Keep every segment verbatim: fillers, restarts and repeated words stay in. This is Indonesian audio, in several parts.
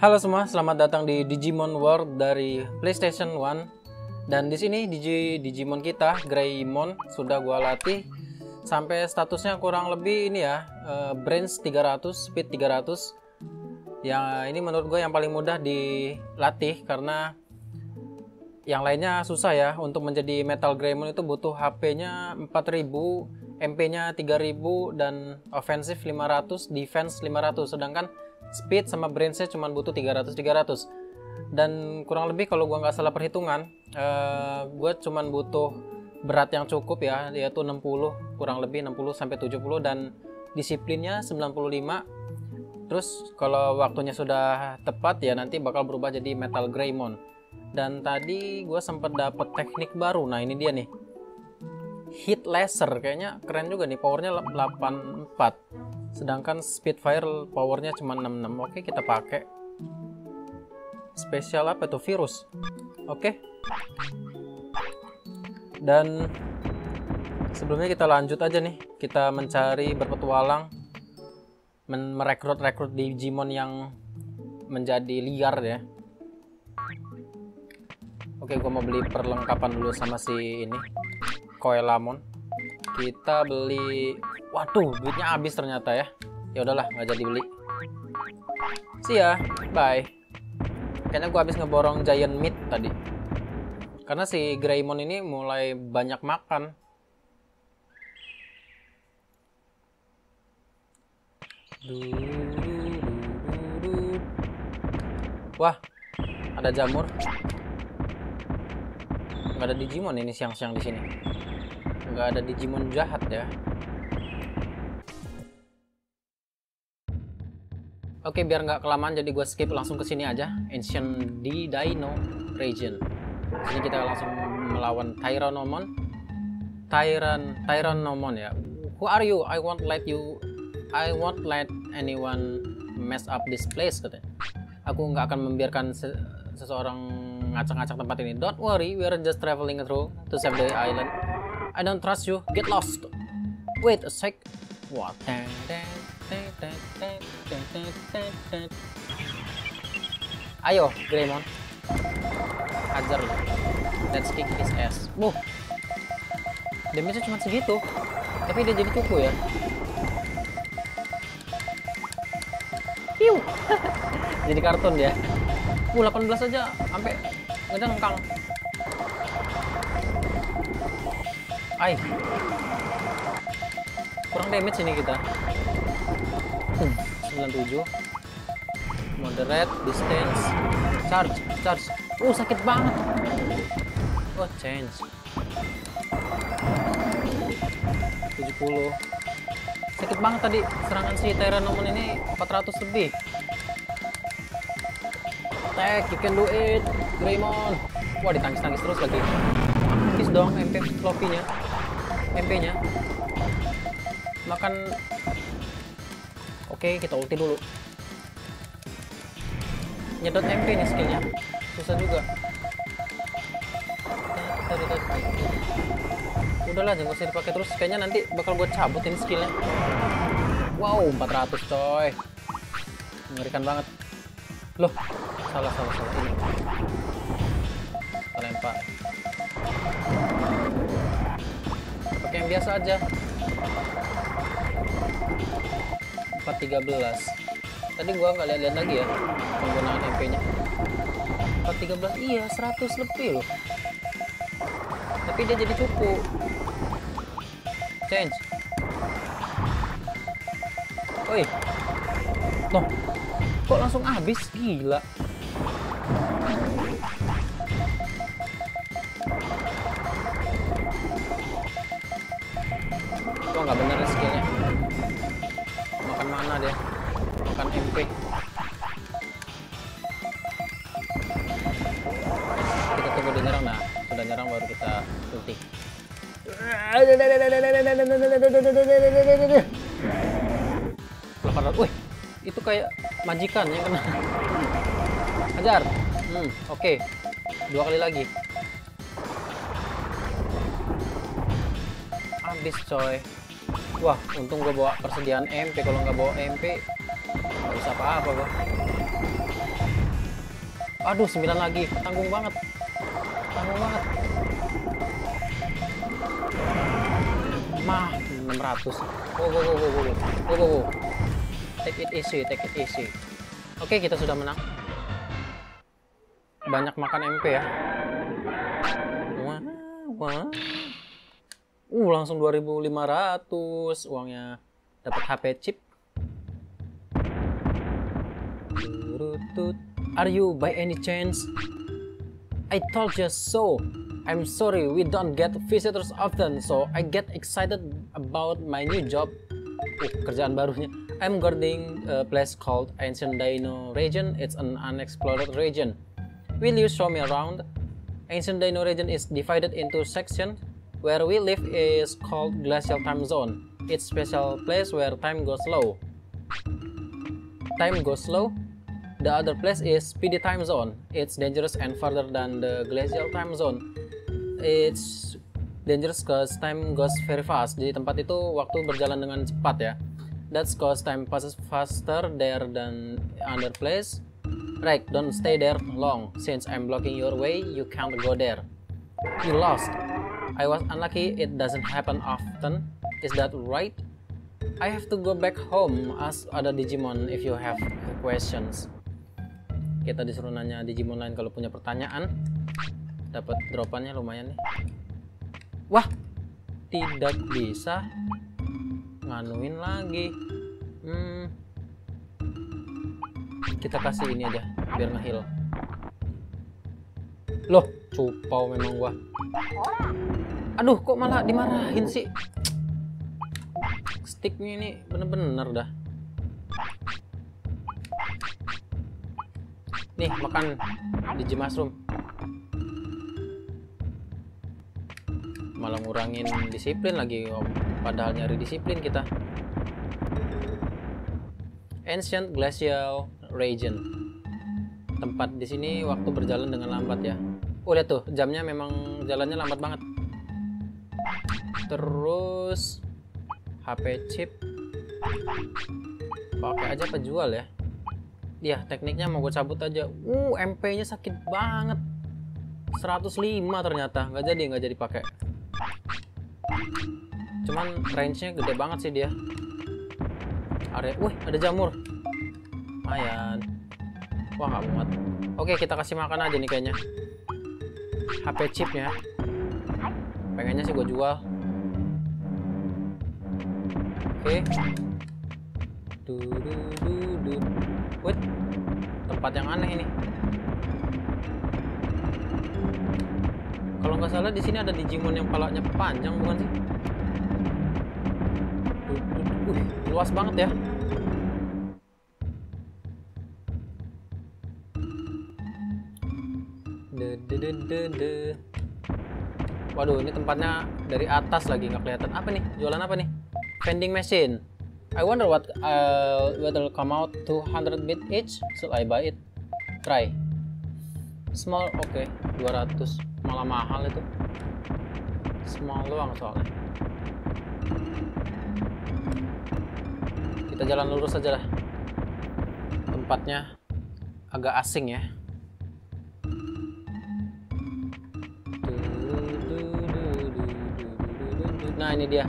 Halo semua, selamat datang di Digimon World dari PlayStation One. Dan di sini Digi Digimon kita, Greymon, sudah gua latih sampai statusnya kurang lebih ini ya, uh, Brains tiga ratus, Speed tiga ratus. Yang ini menurut gue yang paling mudah dilatih karena yang lainnya susah ya. Untuk menjadi Metal Greymon itu butuh H P-nya empat ribu, M P-nya tiga ribu, dan offensive lima ratus, defense lima ratus. Sedangkan speed sama brains-nya cuma butuh tiga ratus tiga ratus. Dan kurang lebih kalau gua nggak salah perhitungan, uh, gue cuma butuh berat yang cukup ya, yaitu enam puluh, kurang lebih enam puluh sampai tujuh puluh, dan disiplinnya sembilan puluh lima. Terus kalau waktunya sudah tepat ya nanti bakal berubah jadi Metal Greymon. Dan tadi gue sempat dapet teknik baru. Nah ini dia nih, Hit Laser, kayaknya keren juga nih, powernya delapan puluh empat, sedangkan Spitfire powernya cuma enam puluh enam. Oke, kita pakai spesial apa tuh, virus. Oke, dan sebelumnya kita lanjut aja nih, kita mencari, berpetualang, merekrut-rekrut Digimon yang menjadi liar ya. Oke, gue mau beli perlengkapan dulu sama si ini Koelamon. Kita beli, waduh, duitnya habis ternyata ya. Ya udahlah, nggak jadi beli. See ya, bye. Kayaknya gue habis ngeborong Giant Meat tadi. Karena si Greymon ini mulai banyak makan. Wah, ada jamur. Nggak ada Digimon ini siang-siang di sini. Nggak ada Digimon jahat ya. Oke, biar nggak kelamaan jadi gue skip langsung ke sini aja. Ancient D Dino Region. Ini kita langsung melawan Tyrannomon. Tyran Tyrannomon ya. Who are you? I won't let you I won't let anyone mess up this place, katanya. Aku nggak akan membiarkan se seseorang ngacak-ngacak tempat ini. Don't worry, we are just traveling through to save the island. I don't trust you. Get lost. Wait a sec. What? Ayo, Greymon. Hajar lah. Let's kick his ass. Wuh. Damage-nya cuma segitu. Tapi dia jadi cukup ya. Piu. Jadi kartun dia. Uh, delapan belas aja sampai ngedengkang. Ay. Kurang damage ini kita. Hmm, sembilan puluh tujuh. Moderate, distance, charge, charge. Uh, sakit banget. Oh, change. tujuh puluh. Sakit banget tadi serangan si Tyrannomon ini, empat ratus lebih. Attack, you can do it, Greymon. Wah, ditangis-tangis terus lagi. Habis dong M P floppy-nya. M P-nya. Makan. Oke, kita ulti dulu. Nyedot M P nih skillnya. Susah juga. Udahlah, jangan usah dipakai terus. Kayaknya nanti bakal gue cabutin skillnya. Wow, empat ratus coy. Mengerikan banget. Loh, salah, salah, salah. Ini. Kita lempar. Pakai yang biasa aja. empat tiga belas. Tadi gua nggak lihat-lihat lagi ya penggunaan M P-nya. empat tiga belas, iya, seratus lebih loh. Tapi dia jadi cukup. Change. Oi. Loh, kok langsung habis? Gila. Wah, nggak bener skillnya. Makan mana dia? Makan M P. Kita tunggu dia nyerang. Nah, sudah nyerang baru kita ulti. delapan ratus. Wih, itu kayak majikan yang kena. Hajar. Hmm, oke. Okay. Dua kali lagi. Habis coy. Wah, untung gue bawa persediaan M P. Kalau nggak bawa M P, nggak bisa apa-apa gua. Aduh, sembilan lagi. Tanggung banget. Tanggung banget. Mah, enam ratus. Go, go, go, go, go, go, go, go, go. Take it easy, take it easy. Oke, kita sudah menang. Banyak makan M P ya. Wah, wah. Uh, langsung dua ribu lima ratus uangnya. Dapat H P chip. Are you by any chance? I told you so. I'm sorry, we don't get visitors often, so I get excited about my new job. Uh, kerjaan barunya. I'm guarding a place called Ancient Dino Region. It's an unexplored region. Will you show me around? Ancient Dino Region is divided into sections. Where we live is called Glacial Time Zone. It's special place where time goes slow. Time goes slow. The other place is Speedy Time Zone. It's dangerous and further than the Glacial Time Zone. It's dangerous cause time goes very fast. Di tempat itu waktu berjalan dengan cepat ya. That's cause time passes faster there than other place. Right, don't stay there long. Since I'm blocking your way, you can't go there. You lost. I was unlucky, it doesn't happen often. Is that right? I have to go back home. Ask other Digimon if you have questions. Kita disuruh nanya Digimon lain kalau punya pertanyaan. Dapat dropannya lumayan nih. Wah, tidak bisa nganuin lagi. Hmm, kita kasih ini aja biar ngehil. Loh, cupau memang gua. Aduh, kok malah dimarahin sih? Sticknya ini bener-bener dah. Nih, makan Digi Mushroom. Malah ngurangin disiplin lagi, om. Padahal nyari disiplin kita. Ancient Glacial Region. Tempat di sini waktu berjalan dengan lambat ya. Oh, lihat tuh, jamnya memang jalannya lambat banget. Terus H P chip pakai aja apa jual ya? Iya, tekniknya mau gue cabut aja. Uh, M P-nya sakit banget. seratus lima ternyata, nggak jadi nggak jadi pakai. Cuman range-nya gede banget sih dia. Area, wih, ada jamur. Lumayan. Wah, nggak muat. Oke, kita kasih makan aja nih kayaknya. H P chipnya. Pengennya sih gue jual. Oke. Dudududu. Wait. Tempat yang aneh ini. Kalau nggak salah di sini ada Digimon yang palanya panjang, bukan sih? Uh, luas banget ya. De, de, de, de, de. Waduh, ini tempatnya dari atas lagi nggak kelihatan. Apa nih? Jualan apa nih? Vending machine. I wonder what uh, will come out. Two hundred bit each. Should I buy it? Try. Small, oke, okay. dua ratus. Malah mahal itu. Small doang soalnya. Kita jalan lurus aja lah. Tempatnya agak asing ya. Nah, ini dia.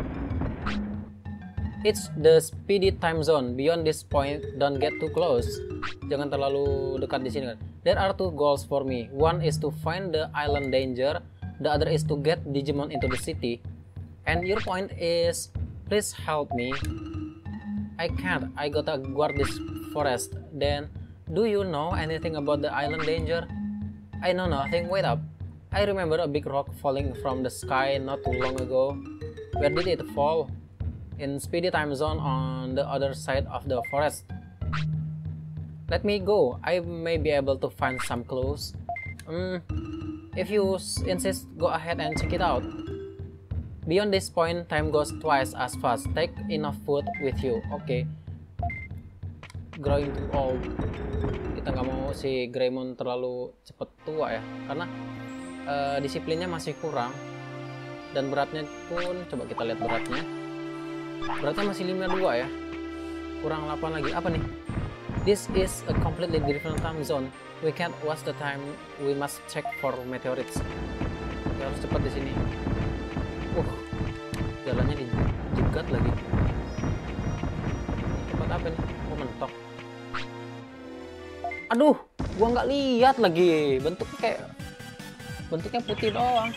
It's the Speedy Time Zone. Beyond this point, don't get too close. Jangan terlalu dekat di sini kan. There are two goals for me. One is to find the island danger. The other is to get Digimon into the city. And your point is, please help me. I can't. I gotta guard this forest. Then, do you know anything about the island danger? I know nothing. Wait up. I remember a big rock falling from the sky not too long ago. Where did it fall? In Speedy Time Zone on the other side of the forest. Let me go. I may be able to find some clues. Um, if you insist, go ahead and check it out. Beyond this point, time goes twice as fast. Take enough food with you. Oke. Okay. Growing too old. Kita nggak mau si Greymon terlalu cepet tua ya, karena uh, disiplinnya masih kurang. Dan beratnya pun, coba kita lihat beratnya. Beratnya masih lima puluh dua ya. Kurang delapan lagi. Apa nih? This is a completely different time zone. We can't waste the time. We must check for meteorites. Kita harus cepat di sini. Uh, jalannya dijegat lagi. Tempat apa nih? Oh, mentok. Aduh, gua nggak lihat lagi. Bentuknya kayak bentuknya putih doang.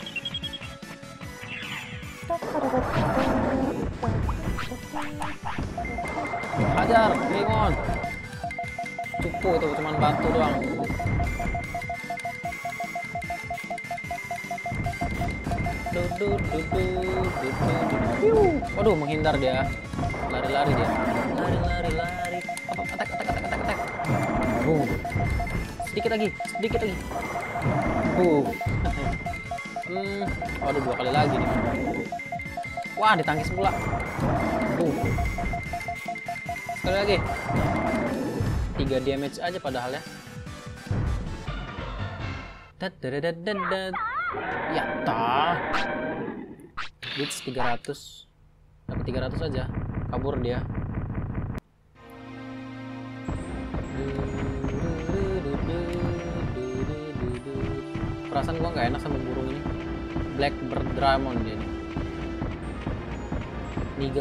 Hajar, Greymon. Cupu itu cuman batu doang. Dudu, dudu, dudu, dudu. Waduh, menghindar dia. Lari-lari dia. Lari-lari, lari. Apa? Attack, attack, attack, attack, attack. Boom. Sedikit lagi, sedikit lagi. Boom. Hmm, waduh, dua kali lagi nih. Wah, ditangkis pula. Boom. Sekali lagi. tiga damage aja padahal ya. Dad, dad, dad, dad, dad. Ya tah. Blitz tiga ratus. Dapat tiga ratus aja. Kabur dia. Perasaan gua nggak enak sama burung ini. Blackbird Dramon dia nih. Niga.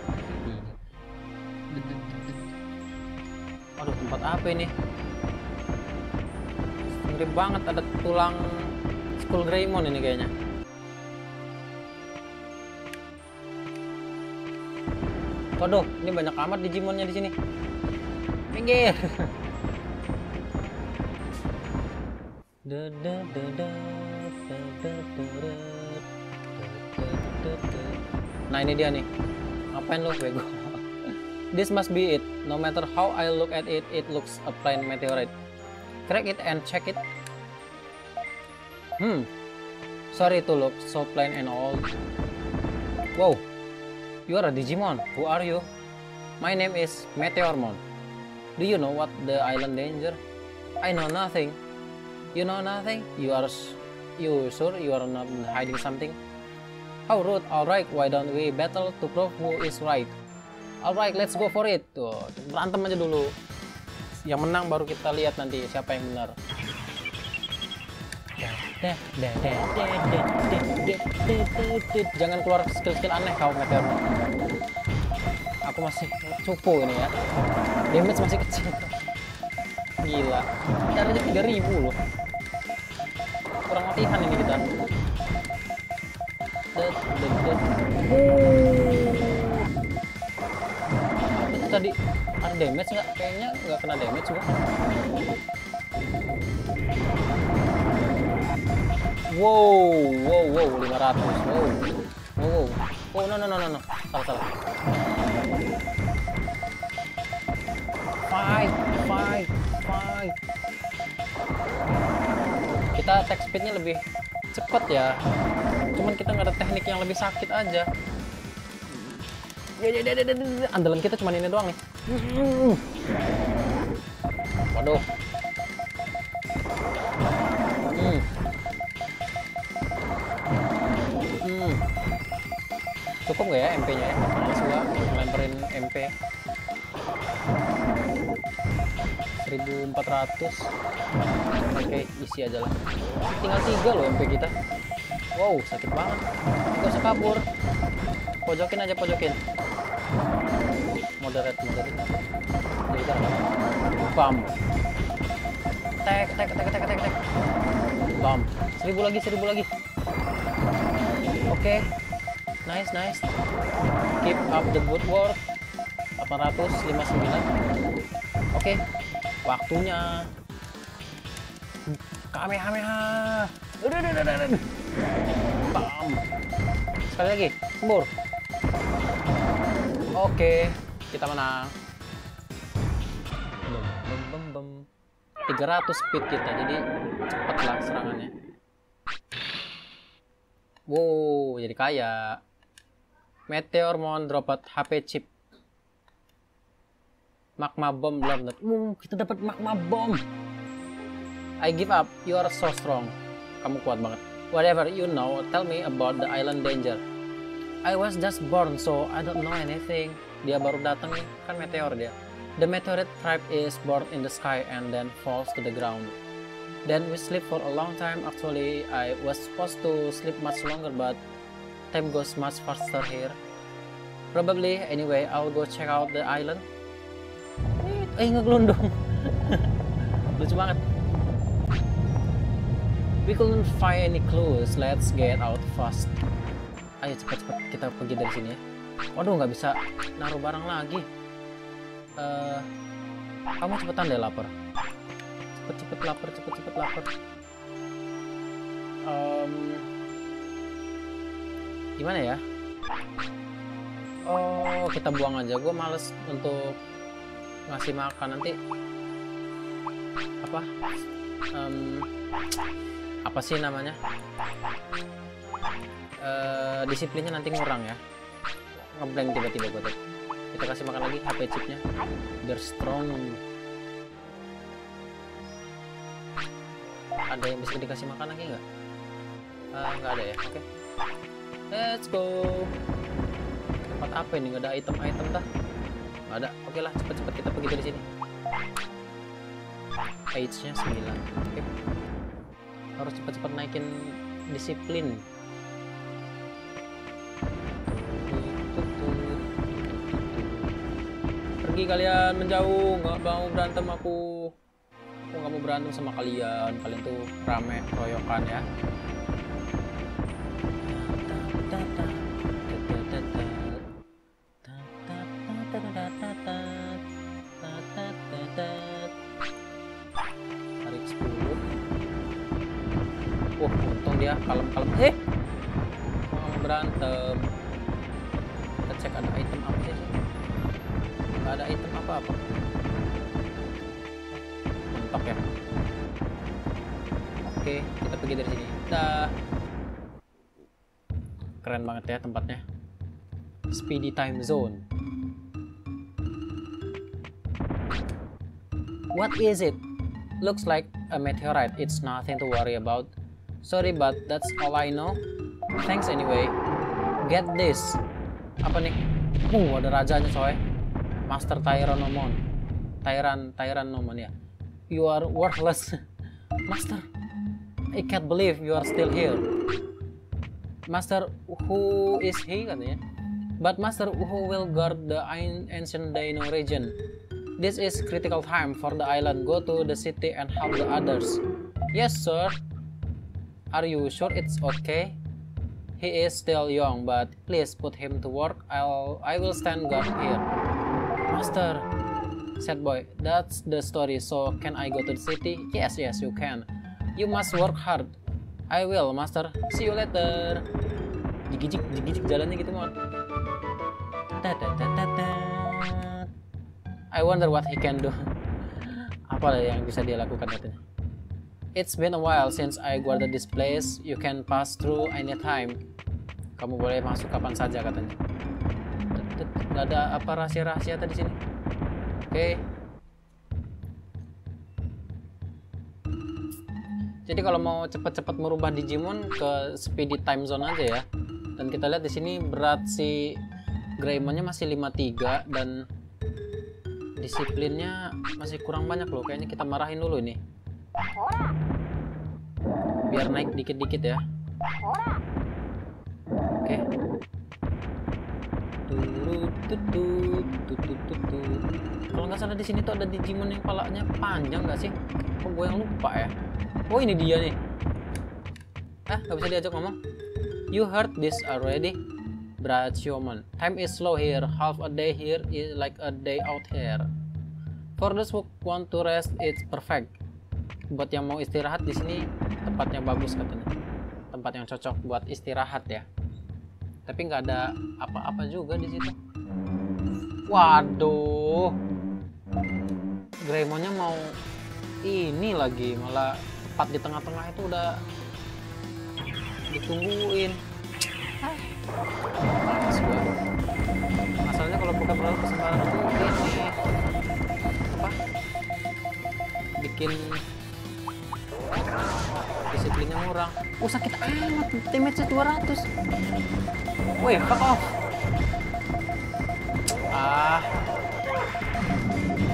Aduh, tempat apa ini? Mirip banget, ada tulang Skull Greymon ini kayaknya. Waduh, ini banyak amat Digimonnya di sini. Minggir. Nah, ini dia nih. Ngapain lo, bego? This must be it. No matter how I look at it, it looks a plain meteorite. Crack it and check it. Hmm. Sorry to look so plain and old. Wow. You are a Digimon. Who are you? My name is Meteormon. Do you know what the island danger? I know nothing. You know nothing? You are you sure you are not hiding something? How rude. Alright, why don't we battle to prove who is right? Alright, let's go for it. Tuh, berantem aja dulu. Yang menang baru kita lihat nanti siapa yang benar. Jangan keluar skill-skill aneh kau, Meteor. Aku masih cupu ini ya. Damage masih kecil. Gila. Caranya tiga ribu loh. Kurang latihan ini kita. Itu tadi ada damage nggak? Kayaknya nggak kena damage juga. Wow, wow, wow, lima ratus. Wow, wow, wow. Oh, no, no, no, no, no. Salah, salah. Five, five, five. Kita attack speednya lebih cepat ya. Cuman kita nggak ada teknik yang lebih sakit aja. Ya, ya, ya, ya, ya. Andalan kita cuma ini doang nih. Waduh. Hmm. Hmm. Cukup nggak ya M P-nya ya? Males gua ngelemperin M P. seribu empat ratus. Oke, isi aja lah. Tinggal tiga loh M P kita. Wow, sakit banget. Gak usah kabur. Pojokin aja, pojokin. Moderate, moderate. Jadi kita bam. Tek, tek, tek, tek, tek, tek. Bam. Seribu lagi, seribu lagi. Oke. Okay. Nice, nice. Keep up the good work. delapan ratus lima puluh sembilan. Oke. Okay. Waktunya. Kamehameha. Udah, udah, udah, udah. Bam. Sekali lagi. Sembur. Oke. Kita menang. Bem, bem, bem, bem. tiga ratus speed kita. Jadi cepet lah serangannya. Wow, jadi kaya. Meteormon dropped H P chip. Magma bomb belum. Uh, kita dapat magma bomb. I give up. You are so strong. Kamu kuat banget. Whatever you know, tell me about the island danger. I was just born, so I don't know anything. Dia baru datang nih, kan meteor dia. The meteorite tribe is born in the sky and then falls to the ground. Then we sleep for a long time. Actually, I was supposed to sleep much longer, but time goes much faster here. Probably, anyway, I'll go check out the island. Eh, ngegelundung. Lucu banget. We couldn't find any clues. Let's get out fast. Ayo cepat-cepat kita pergi dari sini ya. Waduh, nggak bisa naruh barang lagi. Uh, kamu cepetan deh lapar. Cepet-cepet lapar, cepet-cepet lapar. Um, gimana ya? Oh, kita buang aja. Gue males untuk ngasih makan nanti. Apa? Um, apa sih namanya? Uh, disiplinnya nanti ngurang ya. Ngeblank tiba-tiba gue tuh. Kita kasih makan lagi H P chipnya biar strong. Ada yang bisa dikasih makan lagi nggak? Uh, nggak ada ya. Oke, okay. Let's go. Tempat apa ini? Nggak ada item-item dah. Nggak ada. Oke okay lah, cepet-cepet kita pergi dari sini. Page-nya sembilan. Oke, okay. Harus cepet-cepet naikin disiplin. Pergi kalian menjauh, nggak mau berantem aku. Aku nggak mau berantem sama kalian. Kalian tuh rame royokan ya. Tarik sepuluh. Wah, untung dia kalem-kalem. Eh, mau berantem. Kita cek ada item apa sih? Nggak ada item apa-apa. Mentok ya. Oke, kita pergi dari sini. Dah. Keren banget ya tempatnya. Speedy time zone. What is it? Looks like a meteorite. It's nothing to worry about. Sorry, but that's all I know. Thanks anyway. Get this. Apa nih? Uh, ada rajanya coy. Master Tyrannomon. Tyran Tyrannomon ya. You are worthless. Master, I can't believe you are still here. Master, who is he katanya? But Master, who will guard the ancient Dino region? This is critical time for the island. Go to the city and help the others. Yes, sir. Are you sure it's okay? He is still young, but please put him to work. I'll I will stand guard here. Master, said boy, that's the story. So can I go to the city? Yes, yes, you can. You must work hard. I will, Master. See you later. Jigijik, jigijik jalannya gitu mon. I wonder what he can do. Apa yang bisa dia lakukan katanya? It's been a while since I guarded this place. You can pass through anytime. Kamu boleh masuk kapan saja katanya. Nggak ada apa rahasia-rahasia tadi sini. Oke. Okay. Jadi kalau mau cepat-cepat merubah Digimon ke Speedy Time Zone aja ya. Dan kita lihat di sini berat si Greymonnya masih lima puluh tiga dan disiplinnya masih kurang banyak loh. Kayaknya kita marahin dulu ini. Biar naik dikit-dikit ya. Oke. Okay. Kalau nggak salah di sini tuh ada Digimon yang palanya panjang nggak sih? Kok gue yang lupa ya? Oh ini dia nih. Eh nggak bisa diajak ngomong. You heard this already, Brachioman. Time is slow here. Half a day here is like a day out here. For those who want to rest, it's perfect. Buat yang mau istirahat di sini tempatnya bagus katanya. Tempat yang cocok buat istirahat ya. Tapi nggak ada apa-apa juga di situ. Waduh, Greymonnya mau ini lagi, malah tepat di tengah-tengah itu udah ditungguin. Masalahnya kalau buka berapa kesempatan itu ini apa? Bikin disiplinnya murah. Oh sakit amat, damage-nya dua ratus. Woi, fuck off. Ah.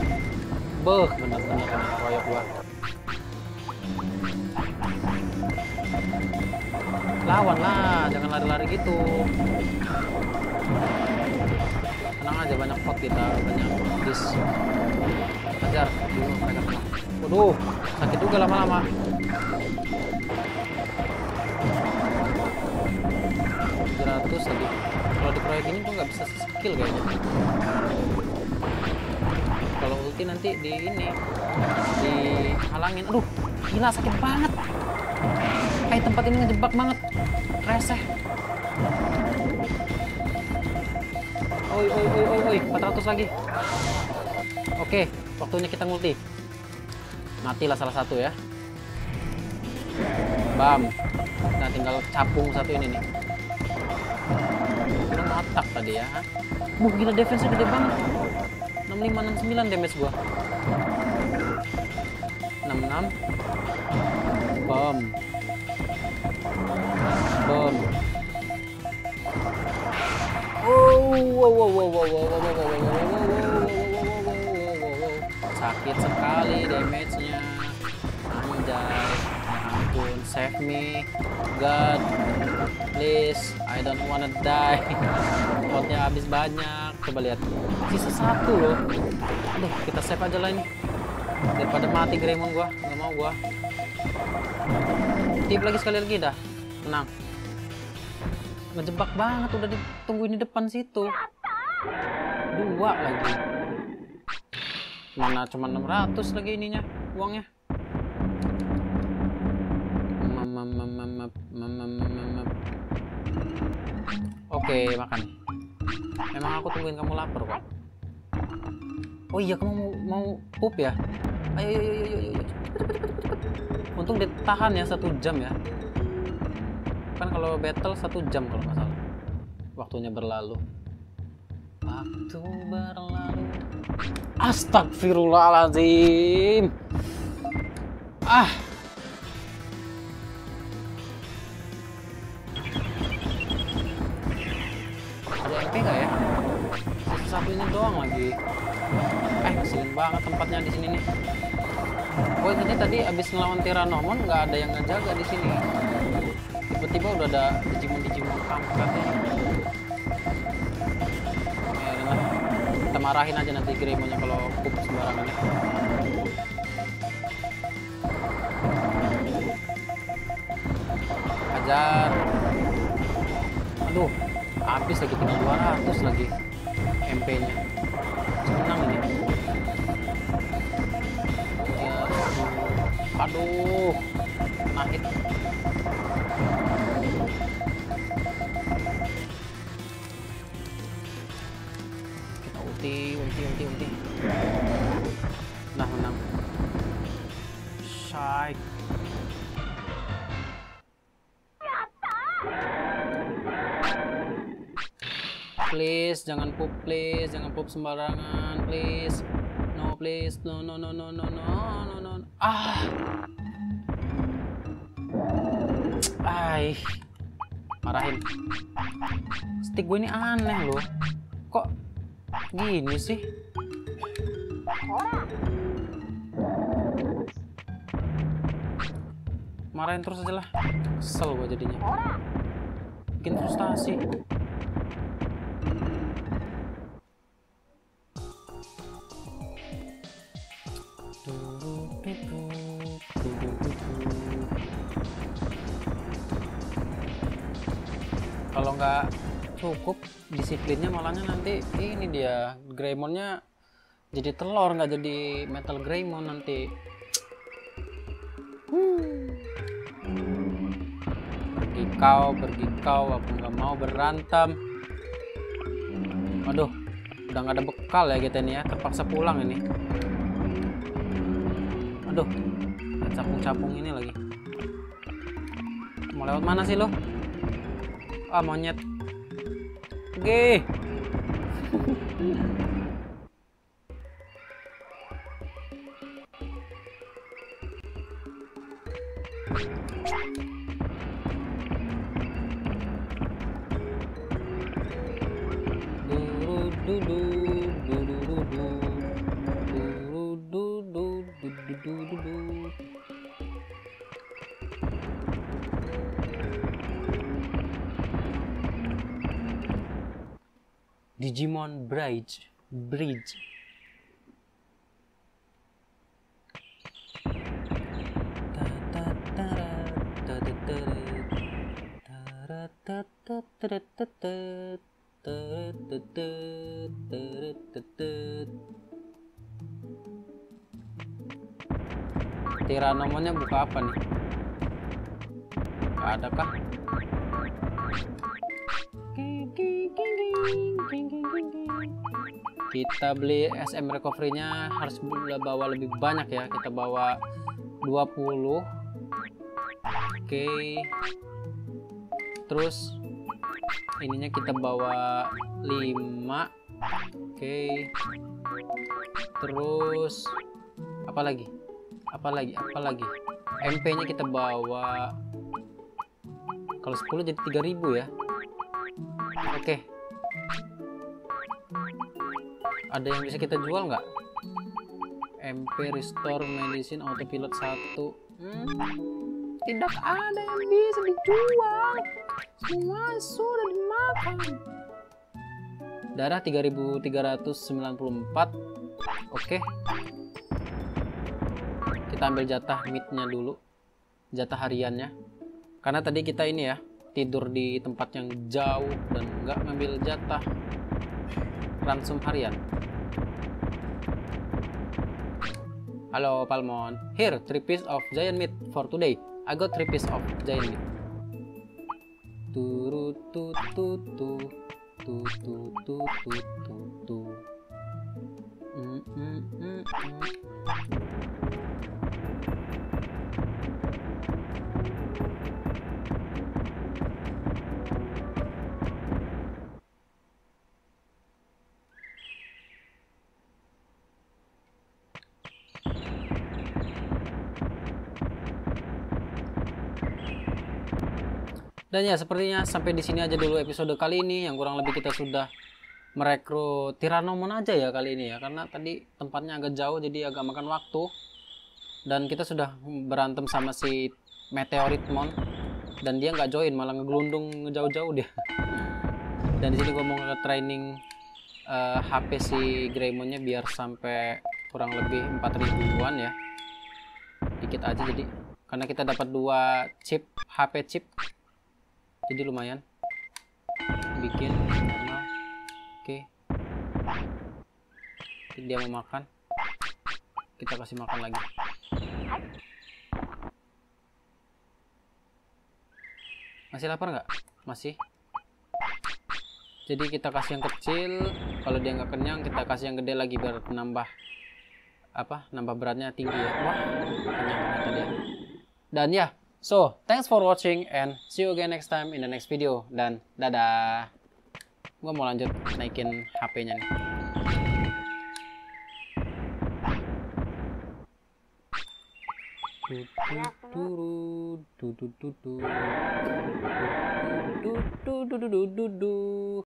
Beuh, bener-bener royok gua. Lawan lah, jangan lari-lari gitu. Tenang aja, banyak pot kita, banyak dis. Ajar dulu mereka tenang. Waduh, sakit juga lama-lama. tujuh ratus lagi. Kalau di proyek ini tuh nggak bisa skill kayaknya. Kalau ulti nanti di ini dihalangin. Aduh, gila sakit banget. Kayak tempat ini ngejebak banget. Reseh. Oi oi oi oi oi, empat ratus lagi. Oke, waktunya kita ngulti. Matilah salah satu ya. Bam. Nah, tinggal capung satu ini nih. Udah matak tadi ya. Buh, gila defense-nya gede banget. enam lima enam sembilan damage gua. enam enam. Bom. Bom. Oh, wow wow wow wow wow wow wow sakit sekali damage-nya. Anjay. Ya ampun, save me. God. Please, I don't wanna die. Potnya habis banyak. Coba lihat. Sisa satu loh. Aduh, kita save aja lah ini. Daripada mati Greymon gua, nggak mau gua. Tip lagi sekali lagi dah. Tenang. Ngejebak banget, udah ditungguin di depan situ. Dua lagi. Mana cuma enam ratus lagi ininya, uangnya. Oke, makan. Memang aku tungguin kamu lapar kok. Oh iya, kamu mau, mau pup ya? Ayo, ayo, ayo, ayo, ayo. Untung ditahan ya satu jam ya. Kan kalau battle satu jam kalau nggak salah. Waktunya berlalu. Waktu berlalu. Astagfirullahaladzim. Ah. Ada M P nggak ya? Satu ini doang lagi. Eh, ngeselin banget tempatnya di sini nih. Oh, ini tadi abis ngelawan Tyrannomon nggak ada yang ngejaga di sini. Tiba-tiba udah ada Digimon-Digimon kampret ini. Ya, nah, kita marahin aja nanti Greymonnya kalau pup sembarangan ya. Ajar. Aduh, habis lagi tinggal dua ratus lagi M P-nya. Senang ini. Ya, aduh, nahit. Kita ulti, ulti, ulti, ulti. Nah, menang. Syai. Please, jangan pup, please, jangan pup sembarangan, please. No, please, no, no, no, no, no, no, no, no. Ah, ay, marahin. Stick gue ini aneh loh, kok gini sih? Marahin terus aja lah, kesel gue jadinya, bikin frustasi. Kalau nggak cukup disiplinnya, malahnya nanti ini dia Greymonnya jadi telur, nggak jadi Metal Greymon nanti. Hmm. Pergi kau, pergi kau, aku nggak mau berantem. Aduh, udah nggak ada bekal ya kita ini ya, terpaksa pulang ini. Aduh, capung-capung ini lagi. Mau lewat mana sih lo? Ah, monyet. Oke. Du du du du du du du du Digimon Bridge Bridge. Tyrannomonnya buka apa nih? Gak ada kah? Kita beli S M recovery-nya harus bawa lebih banyak ya. Kita bawa dua puluh. Oke. Terus ininya kita bawa lima. Oke. Terus apa lagi? Apa lagi? Apa lagi? M P-nya kita bawa, kalau sepuluh jadi tiga ribu ya. Oke. Ada yang bisa kita jual nggak? M P restore medicine autopilot satu. Hmm, tidak ada yang bisa dijual. Semua sudah dimakan. Darah tiga ribu tiga ratus sembilan puluh empat. Oke. Kita ambil jatah meat-nya dulu. Jatah hariannya. Karena tadi kita ini ya, tidur di tempat yang jauh dan nggak ngambil jatah ransum harian. Halo Palmon, here three piece of giant meat for today. I got three piece of giant meat. Turu tu tu tu tu tu tu tu tu tu. Mm, mm, mm, mm. Dan ya sepertinya sampai di sini aja dulu episode kali ini, yang kurang lebih kita sudah merekrut Tyrannomon aja ya kali ini ya, karena tadi tempatnya agak jauh jadi agak makan waktu. Dan kita sudah berantem sama si Meteoritmon dan dia nggak join, malah ngegelundung ngejauh-jauh dia. Dan di sini gue mau nge-training uh, H P si Greymonnya biar sampai kurang lebih empat ribuan ya. Dikit aja jadi, karena kita dapat dua chip H P chip. Jadi lumayan. Bikin normal. Oke. Dia mau makan. Kita kasih makan lagi. Masih lapar nggak? Masih. Jadi kita kasih yang kecil. Kalau dia nggak kenyang, kita kasih yang gede lagi biar nambah apa? Nambah beratnya tinggi ya. Wah, kenyang ternyata dia. Dan ya. So, thanks for watching and see you again next time in the next video. Dan dadah. Gue mau lanjut naikin H P-nya nih. Du du du du du du du du du du du du du.